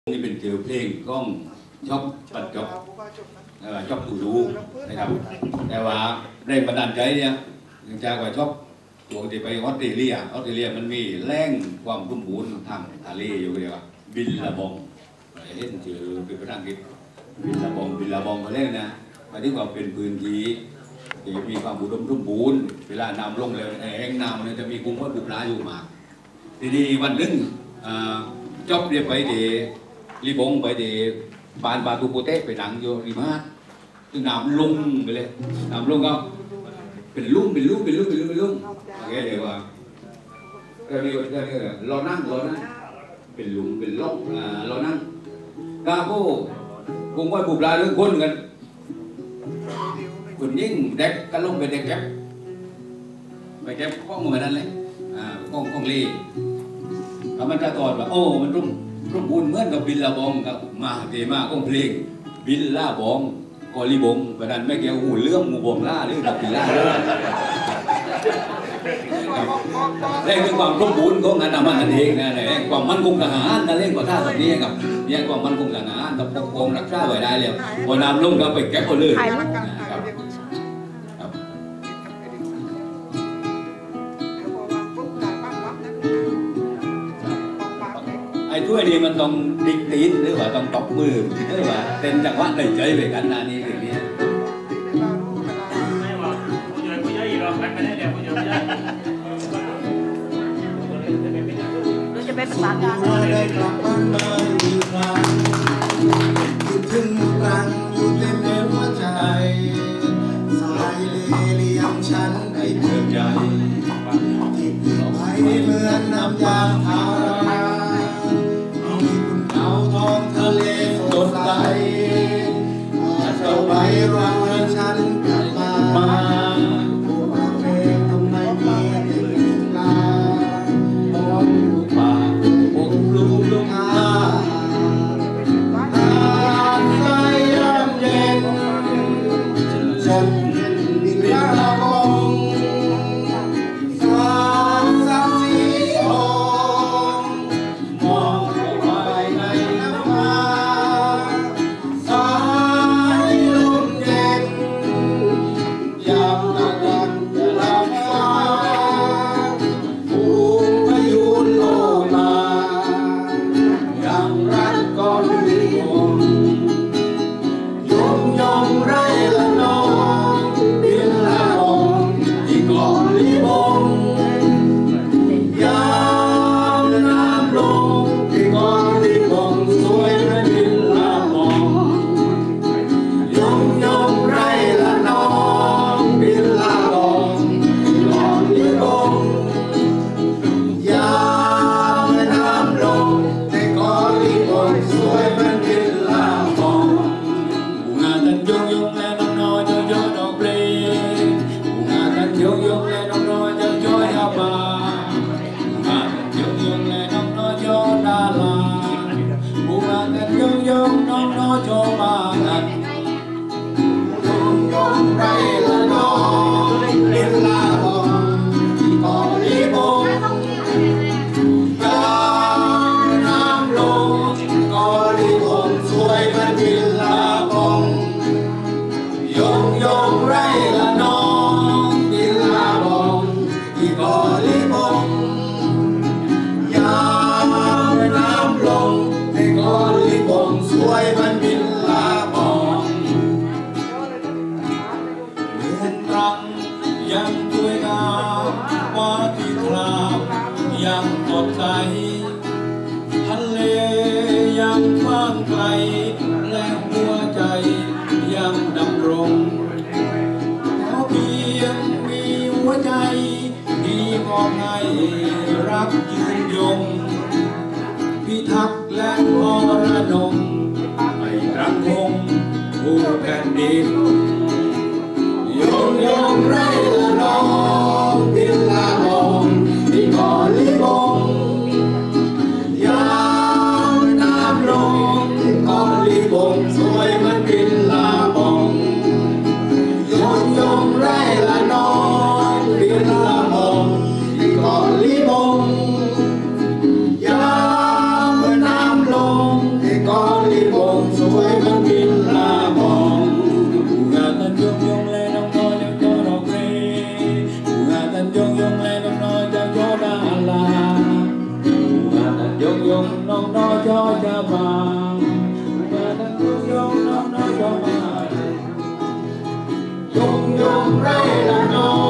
นี่เป็นเกี่ยวเพลงก้องชอบปัดจบชอบตูดูนะครับแต่ว่าแรงบันดาลใจเนี่ยยังจากว่าชอบตัวที่ไปออสเตรเลียมันมีแรงความสมบูรณ์ทางทะเลอยู่เดียวบินละบองเห็นชื่อเป็นภาษาอังกฤษบินละบองเขาเรียกนะหมายถึงว่าเป็นพื้นที่ที่มีความอุดมสมบูรณ์เวลาน้ำลงแล้วแห้งน้ำเนี่ยจะมีกุ้งว่าดุปลาอยู่มากทีนี้วันนึงจอบเรียบไปเดรีบงไปเดบานบาตูโปเต้ไปดังโยริมาซึ่งน้ำลงไปเลยน้ำลงก็เป็นลุ่มโอเคเดี๋ยวว่าเราเรียกเรานั่งเป็นหลุมเป็นล่องเรานั่งกาโก้กุ้งว่าปูปลาเรื่องคนกันคนยิ่งเด็กก็ลงไปเด็กแก๊บไปแก๊บข้องมานั่นเลยข้องลีแล้วมันจะตอดว่าโอ้มันรุ่มบุญเหมือนกับบินลาบองกับมาเตมาก้องเพลงบินลาบองกอลีบงประดันไม่เกี่ยวหูเรื่องงูบองล่าหรือดับบินล่าเรื่องคือความรุ่มบุญของงานทำมันเองนะเนี่ยความมั่นคงทหารนั่นเรื่องก็ท่าแบบนี้กับเนี่ยความมั่นคงทหารกับปกครองรักษาไว้ได้เลยพอนำลงก็ไปแก๊บเอาเลยไอ้ถ้วยนี้มันต้องดิกตีนหรือว่าต้องตบมือหรือว่าเต้นจังหวะได้ใจไปกันนะนี่อย่างนี้ไม่ว่าผู้ใหญ่อีกหรอกไม่ได้เดี๋ยวผู้ใหญ่เราจะเป็นภาษากลางได้กลับบ้านมาอีกครั้งคิดถึงรังอยู่เต็มในหัวใจสายเลี้ยงฉันให้เติบใหญ่ที่เปลี่ยนไปเหมือนน้ำยางพาราทะเลสดใสเจ้าใบรังให้ฉันกลับมาผู้อาเมฆทำไมมีแต่กลิ่นกามองดูป่าปกคลุมดงนาใจยามเย็นฉันบินลาบองสามสีทองมองยังสดใสทะเลยังกว้างไกลและหัวใจยังดำรงขอเพียงมีหัวใจที่มอบให้รักยืนยงพิทักษ์และมรดกให้รักคงผู้แผ่นดินยงไรละน้องบินลาบองที่เกาะลิบงยามน้ำลงที่เกาะลิบงสวยเหมือนบินลาบองยงไรละน้องบินลาบองที่เกาะลิบงยามน้ำลงที่วยมันบินลามองงานตันยงยงแลน้องน้อยยังโยนออกเรงานตันยงยงแลน้องน้อยยังโยดาลางานตันยงยงน้องน้อยยอจะบางงานตันยงยงน้องน้อยยอมายงยงไรละน้อย